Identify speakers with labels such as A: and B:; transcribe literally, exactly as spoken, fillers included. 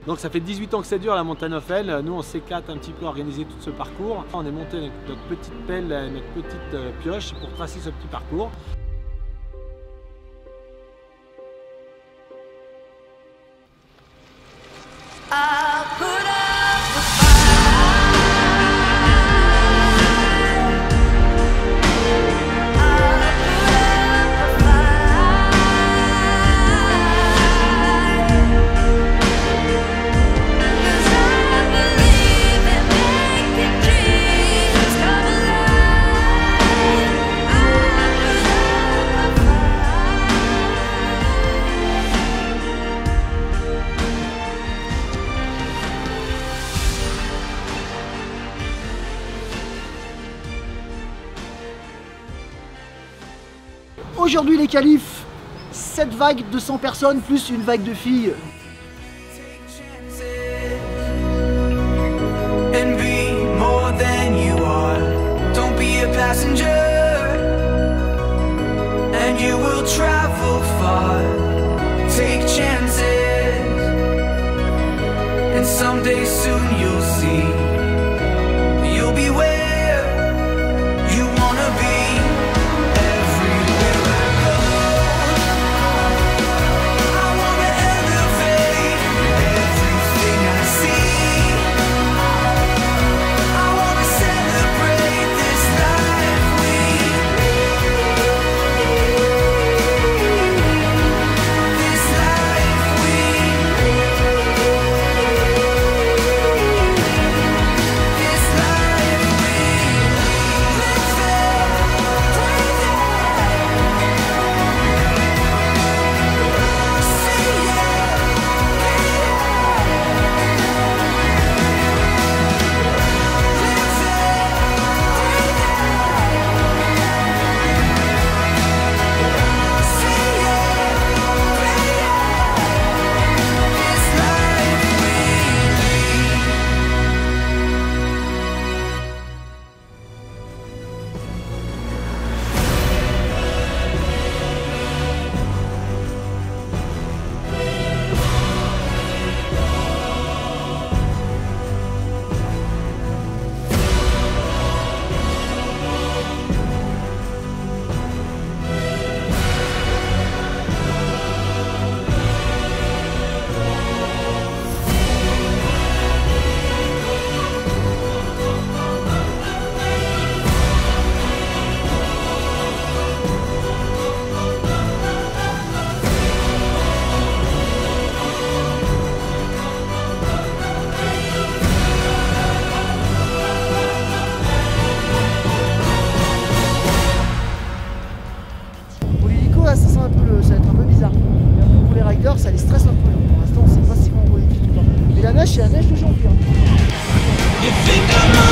A: Donc ça fait dix-huit ans que ça dure la montagne Ophel. Nous on s'éclate un petit peu à organiser tout ce parcours. On est monté avec notre petite pelle, notre petite pioche pour tracer ce petit parcours.
B: Aujourd'hui les qualifs, sept vagues de cent personnes plus une vague de filles. Ça sent un peu le, ça va être un peu bizarre. Mais pour les riders, ça les stresse un peu. Pour l'instant, on ne sait pas si on va y ou pas. Mais la neige, c'est la neige de janvier. Hein.